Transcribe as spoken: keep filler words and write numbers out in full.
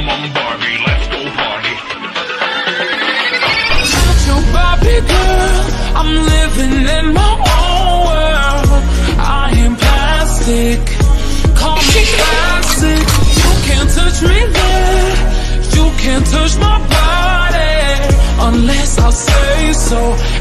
on, Barbie, let's go party. Not your Barbie girl, I'm living in my own world. I am plastic, call me classic. You can't touch me there, you can't touch my body unless I say so.